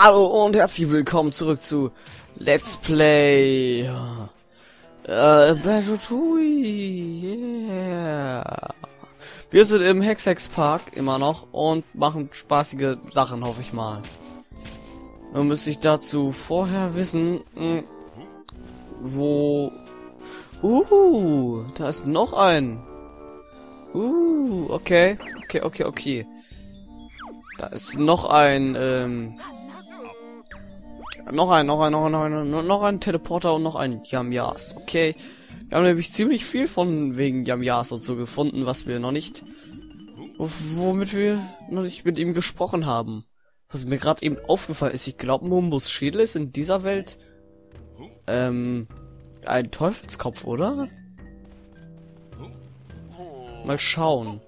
Hallo und herzlich willkommen zurück zu Let's Play Banjo-Tooie. Yeah. Wir sind im Hex Park immer noch und machen spaßige Sachen, hoffe ich mal. Nun müsste ich dazu vorher wissen, wo... da ist noch ein. Okay. Da ist noch ein, noch ein Teleporter und noch ein Yam-Yas. Okay. Wir haben nämlich ziemlich viel von wegen Yam-Yas und so gefunden, was wir noch nicht, womit wir noch nicht mit ihm gesprochen haben. Was mir gerade eben aufgefallen ist, ich glaube, Mumbus Schädel ist in dieser Welt, ein Teufelskopf, oder? Mal schauen.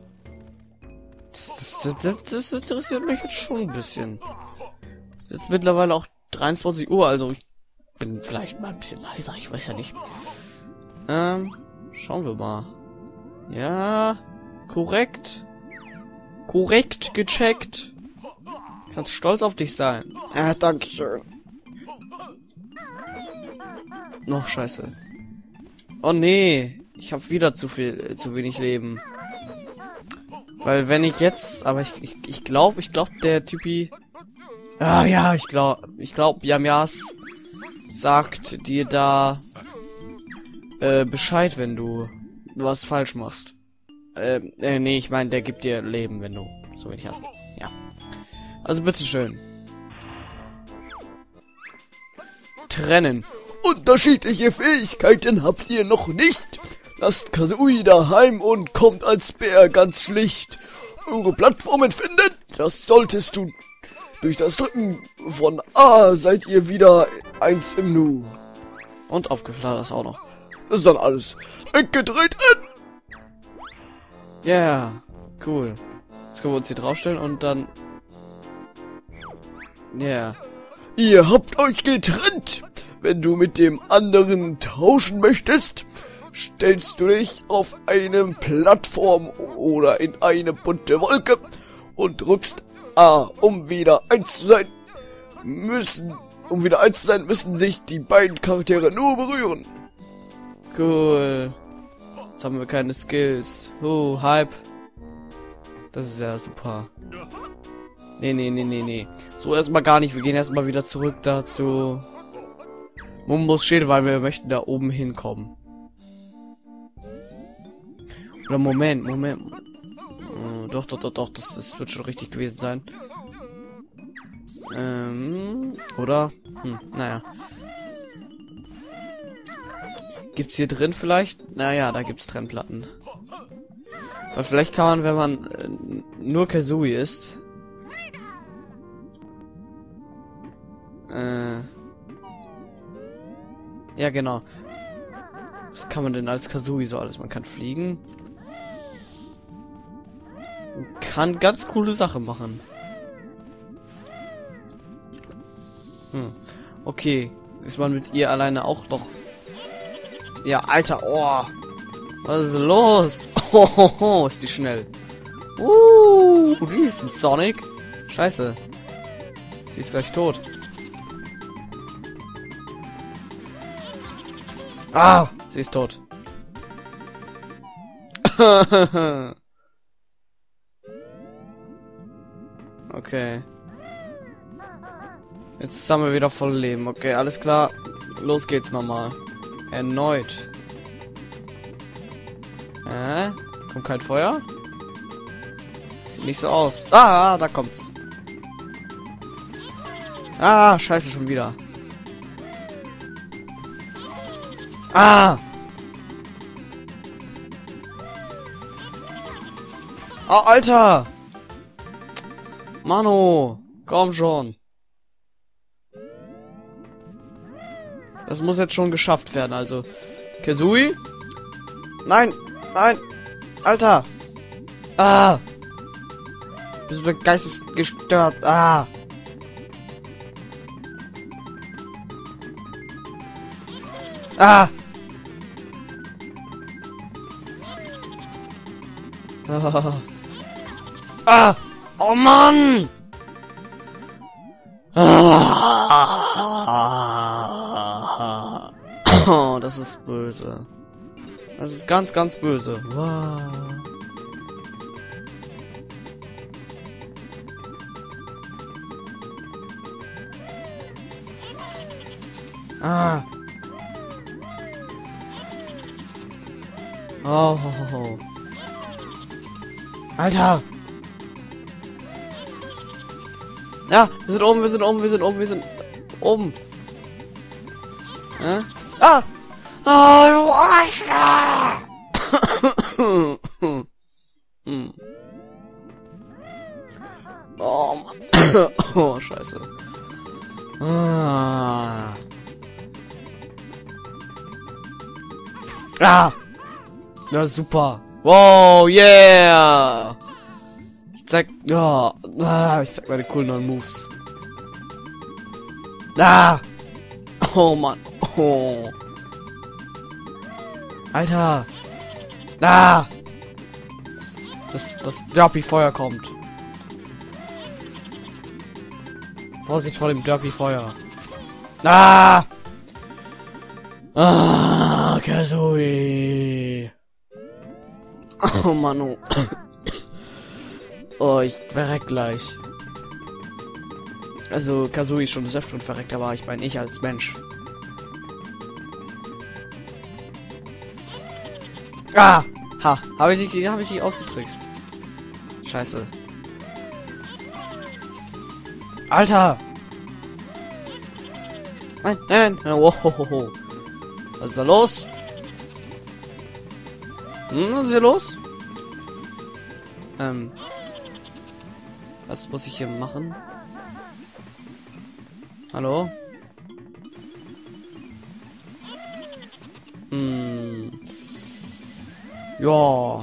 Das interessiert mich jetzt schon ein bisschen. Es ist mittlerweile auch 23 Uhr, also ich bin vielleicht mal ein bisschen leiser, ich weiß ja nicht. Schauen wir mal. Ja, korrekt. Korrekt gecheckt. Kannst stolz auf dich sein. Ja, dankeschön. Noch scheiße. Oh nee, ich habe wieder zu wenig Leben. Weil wenn ich jetzt, aber ich glaube, der Typi, ich glaube, Yam-Yas sagt dir da Bescheid, wenn du was falsch machst. Nee, ich meine, der gibt dir Leben, wenn du so wenig hast. Ja. Also bitteschön. Trennen. Unterschiedliche Fähigkeiten habt ihr noch nicht. Lasst Kazooie daheim und kommt als Bär ganz schlicht. Eure Plattformen finden, das solltest du. Durch das Drücken von A seid ihr wieder eins im Nu. Und aufgeflattert das auch noch. Das ist dann alles. Weggedreht in! Ja, yeah, cool. Jetzt können wir uns hier draufstellen und dann... Ja. Yeah. Ihr habt euch getrennt. Wenn du mit dem anderen tauschen möchtest, stellst du dich auf eine Plattform oder in eine bunte Wolke und drückst A, um wieder eins zu sein. Um wieder eins zu sein, müssen sich die beiden Charaktere nur berühren. Cool. Jetzt haben wir keine Skills. Hype. Das ist ja super. Nee. So erstmal gar nicht. Wir gehen erstmal wieder zurück dazu. Mumbus Schädel, weil wir möchten da oben hinkommen. Oder Moment. Doch, das wird schon richtig gewesen sein. Oder? Naja. Gibt's hier drin vielleicht? Naja, da gibt's Trennplatten. Weil vielleicht kann man, wenn man nur Kazooie ist. Ja, genau. Was kann man denn als Kazooie so alles? Man kann fliegen. Man kann ganz coole Sachen machen. Okay. Ist man mit ihr alleine auch noch... Ja, Alter, oh. Was ist los? Oh, ist die schnell. Die ist ein Sonic. Scheiße. Sie ist gleich tot. Sie ist tot. Okay. Jetzt haben wir wieder voll Leben. Okay, alles klar. Los geht's nochmal. Erneut. Kommt kein Feuer? Sieht nicht so aus. Da kommt's. Scheiße, schon wieder. Oh, Alter! Mano! Komm schon! Das muss jetzt schon geschafft werden, also. Kazooie? Nein! Alter! Bist du geistesgestört? Oh Mann! Oh, das ist böse. Das ist ganz, ganz böse. Wow. Ah. Oh, ho, ho, ho. Alter! Ja, wir sind oben, wir sind oben, wir sind oben, wir sind oben. Ja? Ah! Ah, du Arschloch! Oh, Mann. Oh, scheiße. Ah. Ah! Ja, super. Wow, yeah! Ich zeig meine coolen neuen Moves. Ah! Oh, Mann. Oh. Alter! Ah! Das Derpy-Feuer kommt. Vorsicht vor dem Derpy-Feuer. Ah! Ah, Kazooie. Oh, Mann. Oh, ich verreck gleich. Also, Kazooie ist schon des Öfteren verreckt, aber ich meine, ich als Mensch. Ah! Ha! Habe ich dich ausgetrickst. Scheiße. Alter! Nein, nein, nein. Oh, ho, ho, ho. Was ist da los? Was ist hier los? Was muss ich hier machen? Hallo? Ja.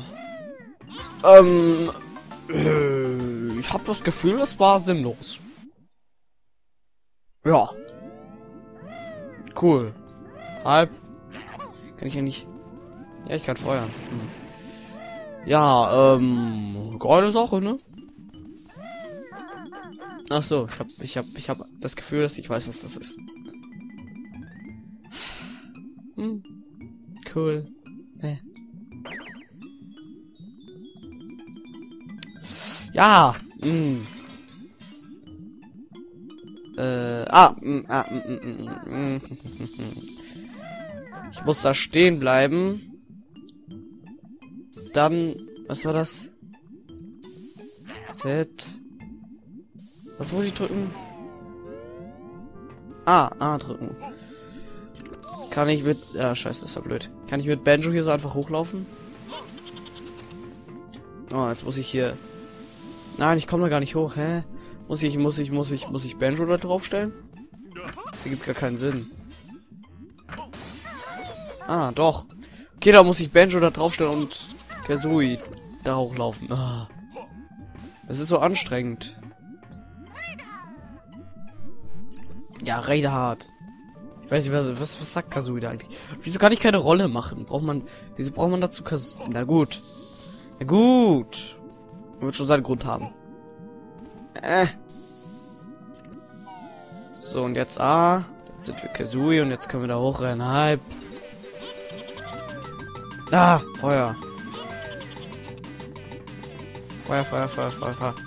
Ich habe das Gefühl, es war sinnlos. Ja. Cool. Halb. Kann ich ja nicht. Ja, ich kann feuern. Ja, geile Sache, ne? Ach so, ich hab das Gefühl, dass ich weiß, was das ist. Cool. Ja. Ich muss da stehen bleiben. Dann, was war das? Z. Was muss ich drücken? A drücken. Kann ich mit... Ja, scheiße, das ist ja blöd. Kann ich mit Banjo hier so einfach hochlaufen? Oh, jetzt muss ich hier... Nein, ich komme da gar nicht hoch, hä? Muss ich Banjo da draufstellen? Das ergibt gar keinen Sinn. Ah, doch. Okay, da muss ich Banjo da draufstellen und Kazooie da hochlaufen. Ah. Das ist so anstrengend. Ja, Reinhardt. Ich weiß nicht, was sagt Kazooie da eigentlich? Wieso kann ich keine Rolle machen? Wieso braucht man dazu Kazooie? Na gut. Na gut. Wird schon seinen Grund haben. So, und jetzt A. Jetzt sind wir Kazooie und jetzt können wir da hochrennen. Hype. Ah, Feuer. Feuer.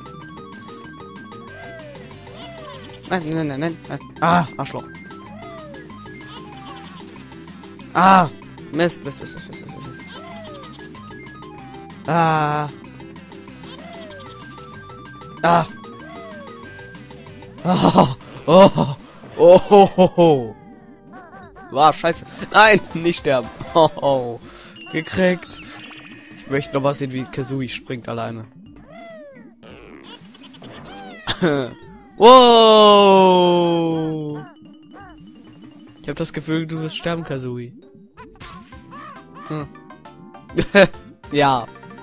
Nein. Ah, Arschloch. Ah, Mist. Ah. Oh. War scheiße. Nein, nicht sterben. Oh. Gekriegt. Ich möchte noch mal sehen, wie Kazooie springt alleine. Wow. Ich habe das Gefühl, du wirst sterben, Kazooie. Ja.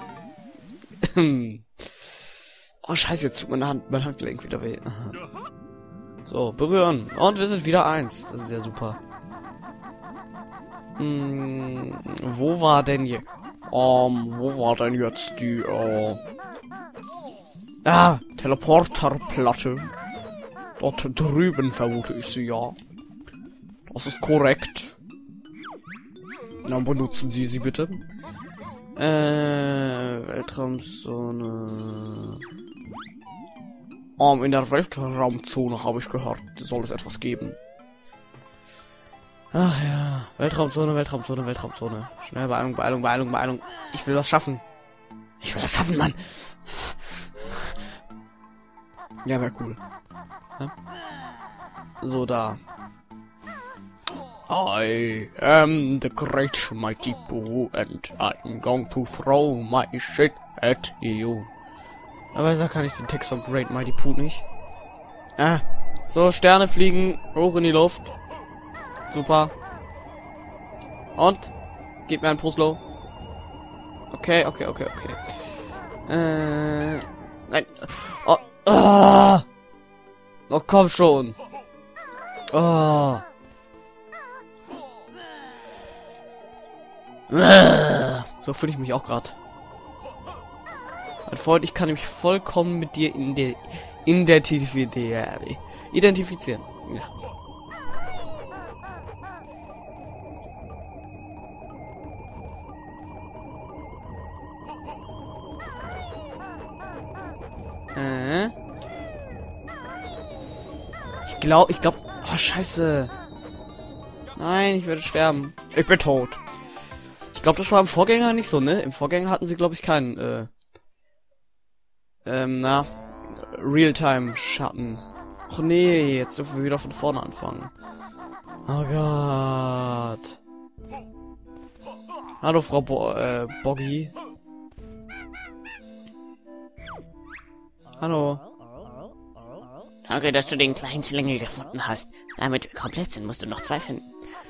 Oh, scheiße, jetzt tut mein Handgelenk wieder weh. So, berühren. Und wir sind wieder 1. Das ist ja super. Wo war denn jetzt die, Teleporterplatte? Dort drüben vermute ich sie, ja. Das ist korrekt. Dann benutzen Sie sie bitte. Weltraumzone. In der Weltraumzone habe ich gehört, soll es etwas geben. Ach ja, Weltraumzone, Weltraumzone, Weltraumzone. Schnell, Beeilung, Beeilung, Beeilung, Beeilung. Ich will was schaffen. Ich will das schaffen, Mann. Ja, wäre cool. Ja? So, da. I am the great mighty Pooh and I'm going to throw my shit at you. Aber da kann ich den Text von Great Mighty Pooh nicht. Ah, so, Sterne fliegen hoch in die Luft. Super. Und? Gib mir ein Puzzle. Okay, okay, okay, okay. Nein. Oh, oh, oh komm schon. Oh. So fühle ich mich auch gerade. Mein Freund, ich kann mich vollkommen mit dir identifizieren. Ja. Ich glaube, oh, scheiße. Nein, ich werde sterben. Ich bin tot. Ich glaube, das war im Vorgänger nicht so, ne? Im Vorgänger hatten sie, glaube ich, keinen, Realtime-Schatten. Ach nee, jetzt dürfen wir wieder von vorne anfangen. Oh Gott. Hallo, Frau Boggy. Hallo. Danke, dass du den kleinen Schlingel gefunden hast. Damit wir komplett sind, musst du noch 2 finden.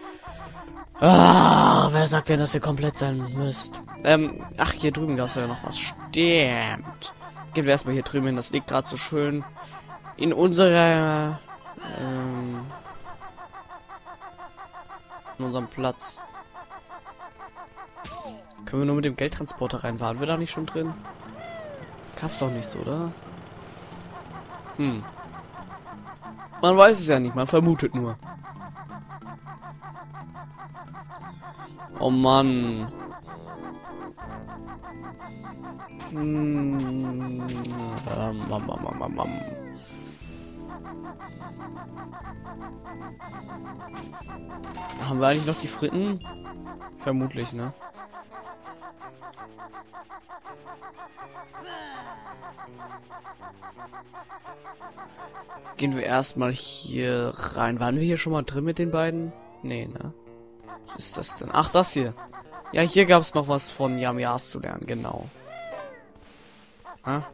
Ah, wer sagt denn, dass ihr komplett sein müsst? Ach, hier drüben gab es ja noch was. Stimmt. Gehen wir erstmal hier drüben hin. Das liegt gerade so schön in unserer, in unserem Platz. Können wir nur mit dem Geldtransporter rein? Waren wir da nicht schon drin? Gab's doch nicht so, oder? Man weiß es ja nicht, man vermutet nur. Oh Mann. Haben wir eigentlich noch die Fritten? Vermutlich, ne? Gehen wir erstmal hier rein. Waren wir hier schon mal drin mit den beiden? Nee, ne? Was ist das denn? Ach, das hier. Ja, hier gab es noch was von Yamias zu lernen, genau. Ha?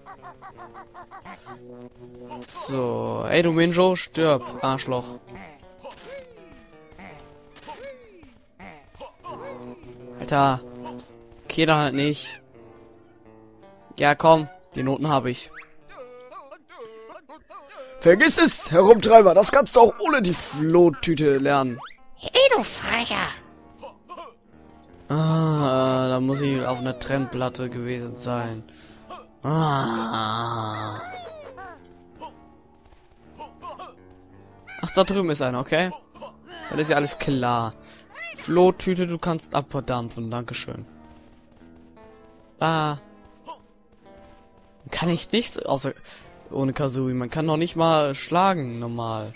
So, ey du Minjo, stirb, Arschloch. Alter. Okay, dann halt nicht. Ja, komm, die Noten habe ich. Vergiss es, Herumtreiber, das kannst du auch ohne die Flohtüte lernen. Hey, du Frecher! Ah, da muss ich auf einer Trennplatte gewesen sein. Ah. Ach, da drüben ist einer, okay? Das ist ja alles klar. Flohtüte, du kannst abverdampfen, dankeschön. Ah. Kann ich nichts außer ohne Kazooie. Man kann noch nicht mal schlagen, normal.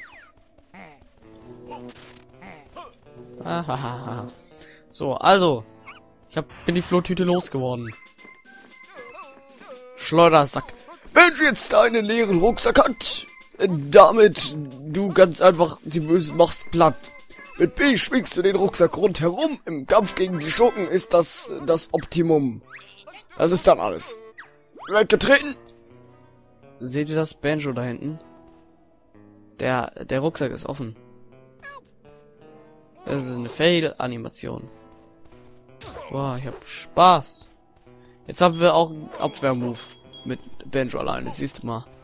Ahaha. So, also. Bin die Flohtüte losgeworden. Schleudersack. Wenn du jetzt einen leeren Rucksack hat, damit du ganz einfach die Bösen machst platt. Mit B schwingst du den Rucksack rundherum. Im Kampf gegen die Schurken ist das Optimum. Das ist dann alles. Wird getreten. Seht ihr das Banjo da hinten? Der Rucksack ist offen. Das ist eine Fail-Animation. Boah, ich hab Spaß. Jetzt haben wir auch einen Abwehrmove mit Banjo alleine. Siehst du mal.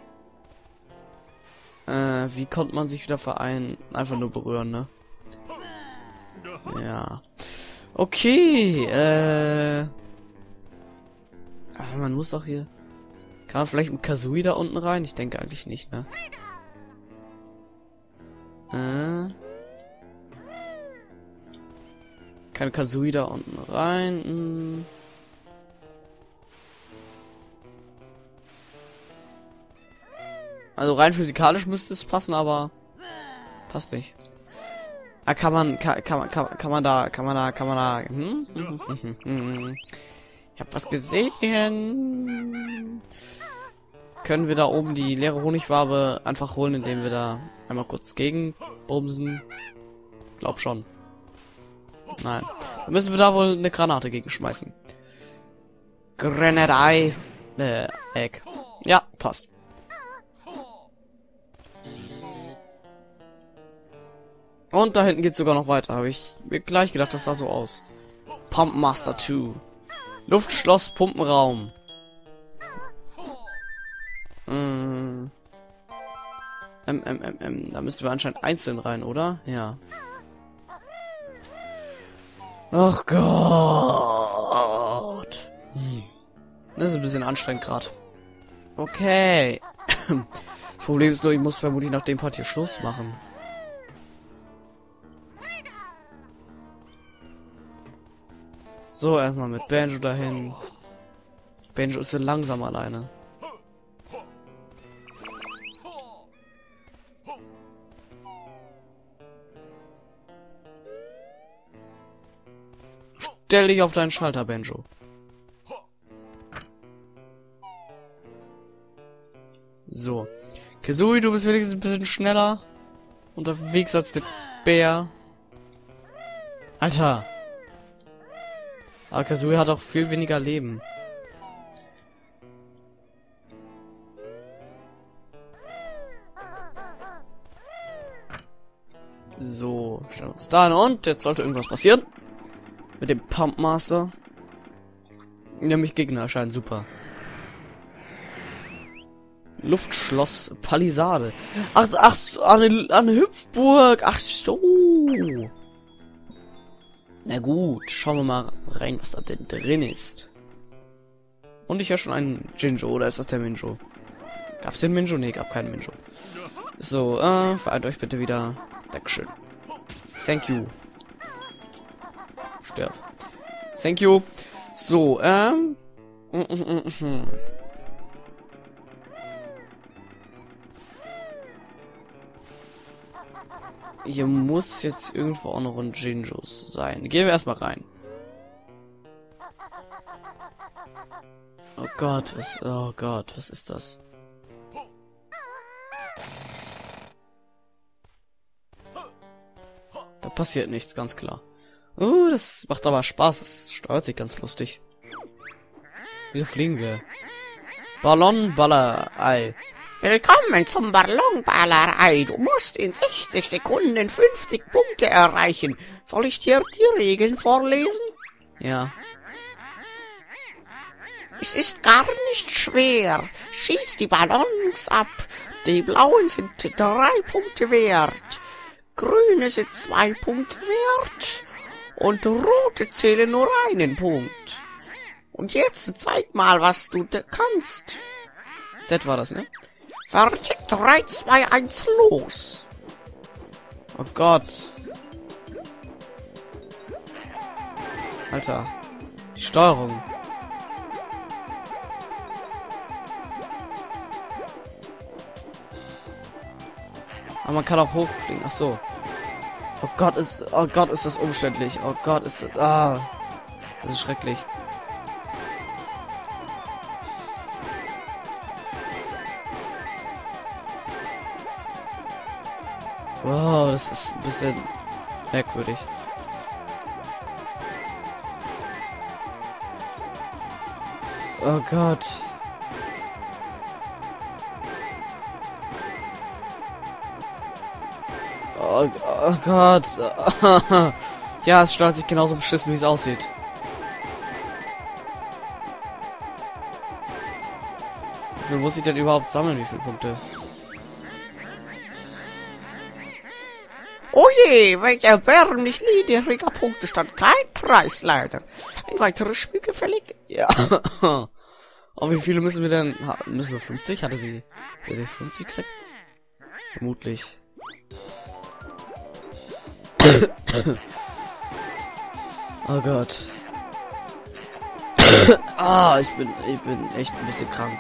Wie konnte man sich wieder vereinen? Einfach nur berühren, ne? Ja. Okay, man muss doch hier... Kann man vielleicht mit Kazooie da unten rein? Ich denke eigentlich nicht, ne? Kann Kazooie da unten rein? Also rein physikalisch müsste es passen, aber passt nicht. Ah, kann man da. Ich hab was gesehen. Können wir da oben die leere Honigwabe einfach holen, indem wir da einmal kurz gegenbumsen? Glaub schon. Nein. Dann müssen wir da wohl eine Granate gegenschmeißen. Grenadei. Egg. Ja, passt. Und da hinten geht's sogar noch weiter. Habe ich mir gleich gedacht, das sah so aus. Pump Master 2. Luftschloss Pumpenraum. Da müssten wir anscheinend einzeln rein, oder? Ja. Ach Gott. Das ist ein bisschen anstrengend gerade. Okay. Das Problem ist nur, ich muss vermutlich nach dem Part hier Schluss machen. So, erstmal mit Banjo dahin. Banjo ist ja langsam alleine. Stell dich auf deinen Schalter, Banjo. So. Kazooie, du bist wenigstens ein bisschen schneller unterwegs als der Bär. Alter. Aber Kazooie hat auch viel weniger Leben. So, stellen wir uns da hin und jetzt sollte irgendwas passieren. Mit dem Pump Master. Nämlich Gegner erscheinen, super. Luftschloss Palisade. Ach, eine Hüpfburg. Ach so. Na gut, schauen wir mal rein, was da denn drin ist. Und ich höre schon einen Jinjo, oder ist das der Minjo? Gab's den Minjo? Nee, gab keinen Minjo. So, vereint euch bitte wieder. Dankeschön. Thank you. Sterb. Thank you. So, Hier muss jetzt irgendwo auch noch ein Jinjo sein. Gehen wir erstmal rein. Oh Gott, was ist das? Da passiert nichts, ganz klar. Das macht aber Spaß. Es steuert sich ganz lustig. Wieso fliegen wir? Ballonballerei. Willkommen zum Ballonballerei. Du musst in 60 Sekunden 50 Punkte erreichen. Soll ich dir die Regeln vorlesen? Ja. Es ist gar nicht schwer. Schieß die Ballons ab. Die blauen sind 3 Punkte wert. Grüne sind 2 Punkte wert. Und rote zählen nur 1 Punkt. Und jetzt zeig mal, was du kannst. Z war das, ne? Fertig, 3, 2, 1, los. Oh Gott. Alter. Die Steuerung. Aber man kann auch hochfliegen. Ach so. Oh Gott, ist das umständlich. Oh Gott, ist das... das ist schrecklich. Wow, das ist ein bisschen merkwürdig. Oh Gott. Oh Gott. Ja, es steuert sich genauso beschissen, wie es aussieht. Wie viel muss ich denn überhaupt sammeln? Wie viele Punkte? Oh je, welch erbärmlich niedriger Punktestand. Kein Preis leider. Ein weiteres Spiel gefällig? Ja. Oh, wie viele müssen wir denn... Müssen wir 50? Hatte sie 50 gesagt? Vermutlich. Oh Gott. Ah, ich bin echt ein bisschen krank.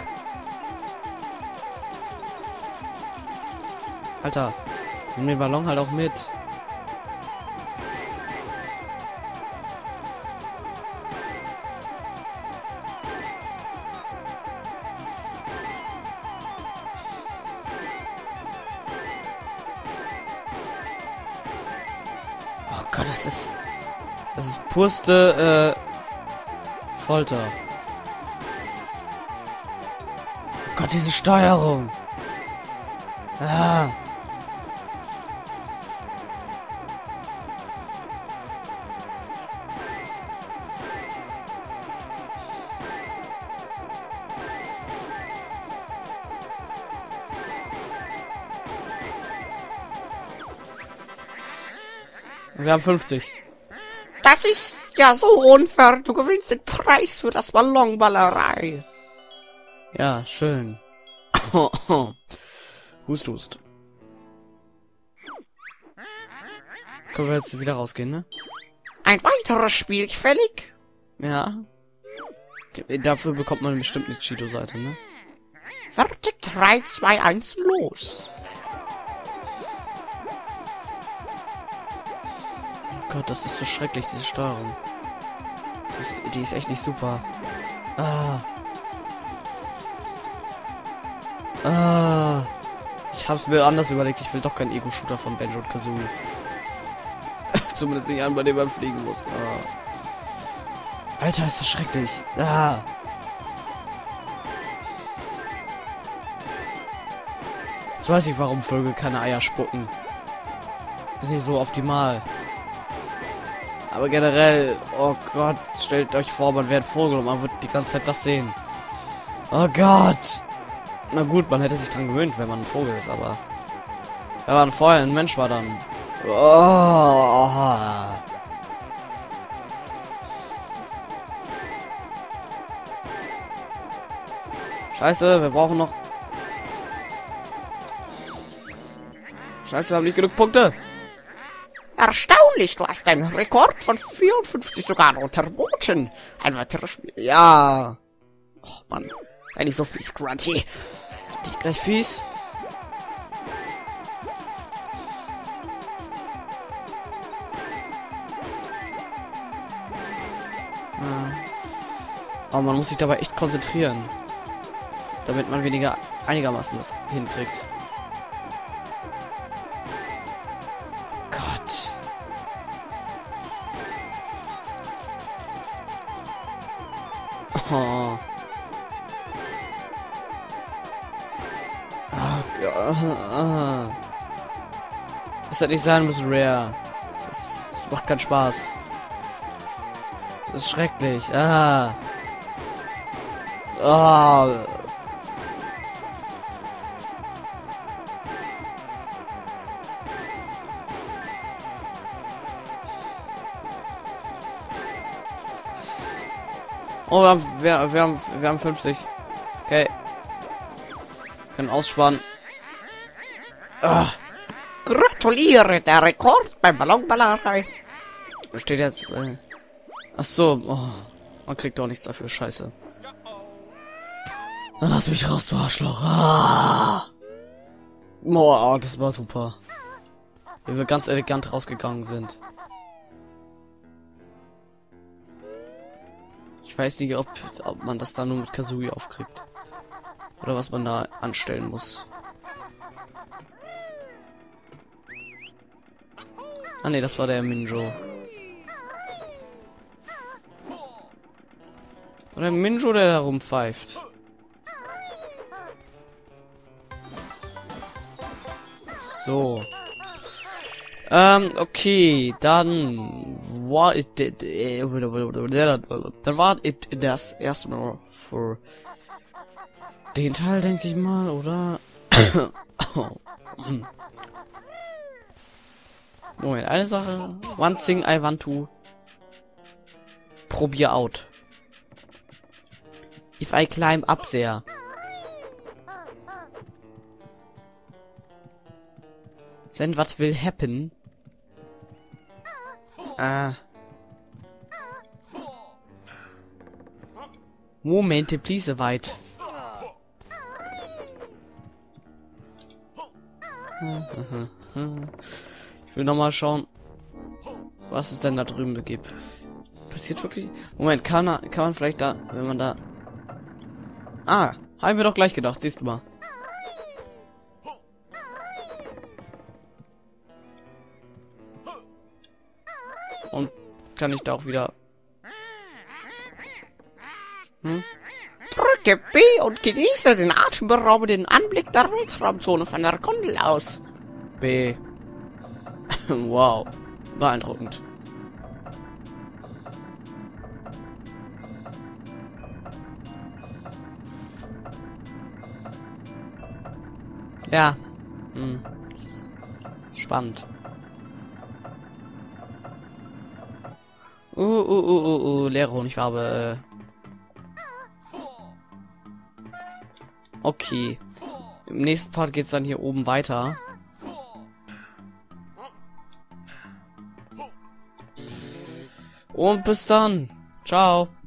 Alter, nimm den Ballon halt auch mit. Oh Gott, das ist purste Folter. Oh Gott, diese Steuerung. Ah. Wir haben 50. Das ist ja so unfair. Du gewinnst den Preis für das Ballonballerei. Ja, schön. Hust, hust. Können wir jetzt wieder rausgehen, ne? Ein weiteres Spiel fällig? Ja. Dafür bekommt man bestimmt eine Cheeto-Seite, ne? Fertig, 3, 2, 1, los. Gott, das ist so schrecklich, diese Steuerung. Die ist echt nicht super. Ah. Ah. Ich hab's mir anders überlegt. Ich will doch keinen Ego-Shooter von Banjo und Kazooie. Zumindest nicht einen, bei dem man fliegen muss. Ah. Alter, ist das schrecklich. Ah. Jetzt weiß ich, warum Vögel keine Eier spucken. Ist nicht so optimal. Aber generell, oh Gott, stellt euch vor, man wäre ein Vogel und man wird die ganze Zeit das sehen. Oh Gott. Na gut, man hätte sich dran gewöhnt, wenn man ein Vogel ist, aber wenn man vorher ein Mensch war, dann... Oh. Scheiße, wir brauchen noch... Scheiße, wir haben nicht genug Punkte. Erstaunlich, du hast einen Rekord von 54 sogar unterboten. Ein weiteres Spiel. Ja. Oh Mann, sei nicht so fies, Grunty. Sind dich gleich fies? Aber man muss sich dabei echt konzentrieren, damit man einigermaßen was hinkriegt. Gott. Oh. Oh Gott. Das hätte nicht sein müssen, Rare. Das macht keinen Spaß. Das ist schrecklich. Ah. Oh. Oh, wir haben 50. Okay. Können ausspannen. Ah. Gratuliere, der Rekord beim Ballonballerei. Steht jetzt. Ach so. Oh. Man kriegt doch nichts dafür. Scheiße. Dann lass mich raus, du Arschloch. Ah. Oh, das war super. Wie wir ganz elegant rausgegangen sind. Ich weiß nicht, ob man das dann nur mit Kazooie aufkriegt. Oder was man da anstellen muss. Ah ne, das war der Minjo. Oder Minjo, der da rumpfeift. So. Okay, dann war das erstmal für den Teil, denke ich mal, oder? Moment, eine Sache. One thing I want to probier out. If I climb up there. Then what will happen? Momente, please, weit. Ich will nochmal schauen, was es denn da drüben gibt. Passiert wirklich... Moment, kann man vielleicht da, wenn man da... Ah, haben wir doch gleich gedacht, siehst du mal. Und kann ich da auch wieder... Drücke B und genieße den atemberaubenden Anblick der Weltraumzone von der Gondel aus. B. Wow. Beeindruckend. Ja. Spannend. Leere Honigfarbe. Okay. Im nächsten Part geht's dann hier oben weiter. Und bis dann. Ciao.